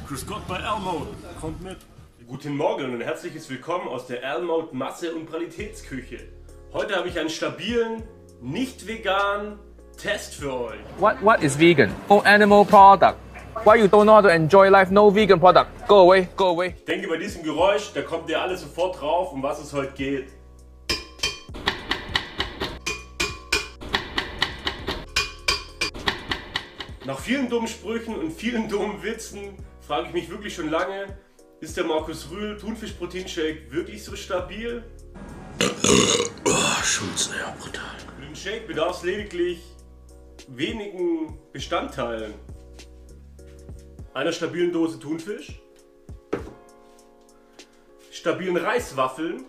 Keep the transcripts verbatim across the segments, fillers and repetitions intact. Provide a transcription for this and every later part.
Grüß Gott bei L-Mode. Kommt mit. Guten Morgen und ein herzliches Willkommen aus der L-Mode Masse- und Qualitätsküche. Heute habe ich einen stabilen, nicht veganen Test für euch. What, what is vegan? No animal product. Why you don't know how to enjoy life? No vegan product. Go away, go away. Ich denke, bei diesem Geräusch, da kommt ihr alle sofort drauf, um was es heute geht. Nach vielen dummen Sprüchen und vielen dummen Witzen frage ich mich wirklich schon lange, ist der Markus Rühl Thunfisch-Protein-Shake wirklich so stabil? Oh, Schulze, ja, brutal. Für den Shake bedarf es lediglich wenigen Bestandteilen. Einer stabilen Dose Thunfisch, stabilen Reiswaffeln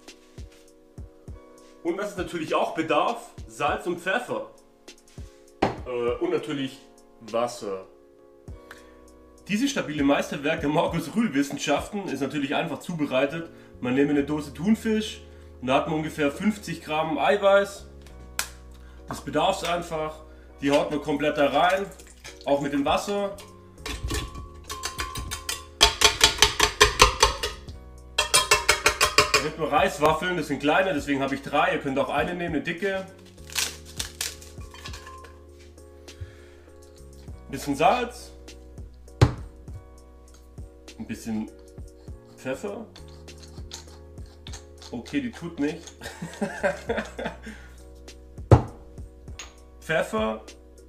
und was es natürlich auch bedarf, Salz und Pfeffer. Äh, und natürlich Wasser. Dieses stabile Meisterwerk der Markus Rühl Wissenschaften ist natürlich einfach zubereitet. Man nimmt eine Dose Thunfisch und da hat man ungefähr fünfzig Gramm Eiweiß. Das bedarf es einfach. Die haut man komplett da rein, auch mit dem Wasser. Dann nimmt man Reiswaffeln, das sind kleine, deswegen habe ich drei. Ihr könnt auch eine nehmen, eine dicke. Ein bisschen Salz, ein bisschen Pfeffer. Okay, die tut nicht. Pfeffer.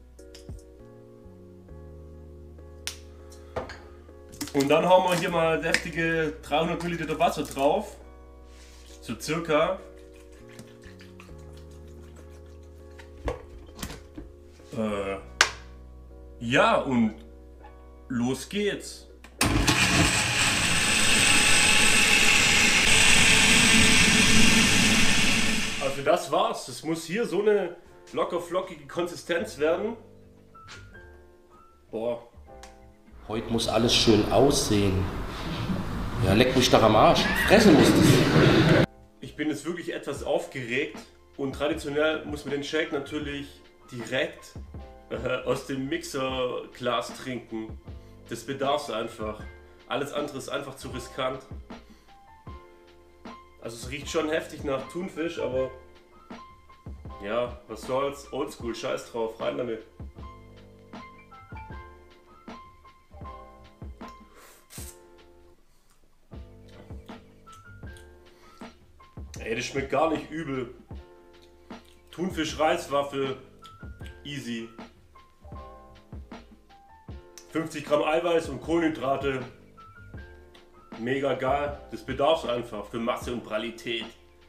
Und dann hauen wir hier mal deftige dreihundert Milliliter Wasser drauf. So circa. Äh. Ja, und los geht's. Also das war's. Das muss hier so eine locker flockige Konsistenz werden. Boah. Heute muss alles schön aussehen. Ja, leck mich doch am Arsch. Fressen muss das. Ich bin jetzt wirklich etwas aufgeregt und traditionell muss man den Shake natürlich direkt aus dem Mixerglas trinken. Das bedarf es einfach. Alles andere ist einfach zu riskant. Also es riecht schon heftig nach Thunfisch, aber ja, was soll's. Oldschool, scheiß drauf, rein damit. Ey, das schmeckt gar nicht übel. Thunfisch-Reiswaffel, easy. fünfzig Gramm Eiweiß und Kohlenhydrate, mega geil. Das bedarf es einfach für Masse und Qualität.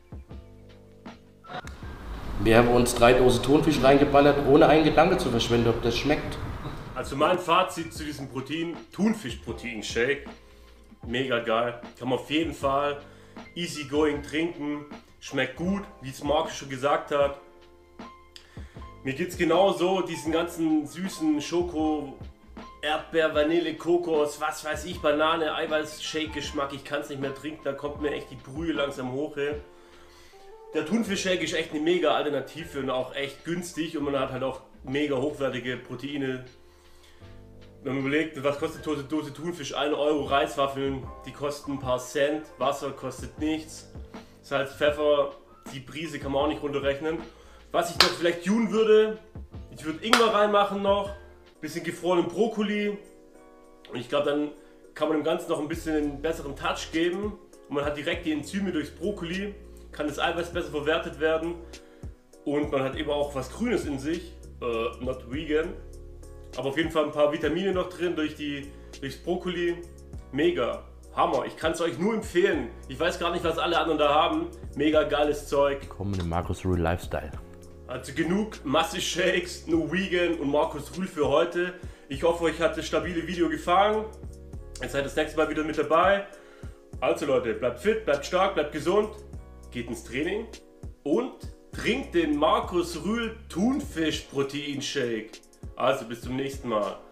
Wir haben uns drei Dosen Thunfisch reingeballert, ohne einen Gedanke zu verschwenden, ob das schmeckt. Also mein Fazit zu diesem Protein, Thunfisch-Protein-Shake, mega geil. Kann man auf jeden Fall easy going trinken, schmeckt gut, wie es Marc schon gesagt hat. Mir geht es genauso, diesen ganzen süßen Schoko, Erdbeer, Vanille, Kokos, was weiß ich, Banane, Eiweiß-Shake-Geschmack, ich kann es nicht mehr trinken, da kommt mir echt die Brühe langsam hoch. Ey. Der Thunfisch-Shake ist echt eine mega Alternative und auch echt günstig und man hat halt auch mega hochwertige Proteine. Wenn man überlegt, was kostet eine Dose Thunfisch? ein Euro, Reiswaffeln, die kosten ein paar Cent, Wasser kostet nichts, Salz, Pfeffer, die Prise kann man auch nicht runterrechnen. Was ich noch vielleicht tun würde, ich würde Ingwer reinmachen noch, bisschen gefrorenen Brokkoli und ich glaube, dann kann man dem Ganzen noch ein bisschen einen besseren Touch geben und man hat direkt die Enzyme durchs Brokkoli, kann das Eiweiß besser verwertet werden und man hat eben auch was Grünes in sich, äh, not vegan, aber auf jeden Fall ein paar Vitamine noch drin durch die, durchs Brokkoli, mega, Hammer, ich kann es euch nur empfehlen, ich weiß gar nicht, was alle anderen da haben, mega geiles Zeug. Komm in den Markus Rühl Lifestyle. Also genug Masse-Shakes, No Vegan und Markus Rühl für heute. Ich hoffe, euch hat das stabile Video gefallen. Ihr seid das nächste Mal wieder mit dabei. Also Leute, bleibt fit, bleibt stark, bleibt gesund, geht ins Training und trinkt den Markus Rühl Thunfisch Protein Shake. Also bis zum nächsten Mal.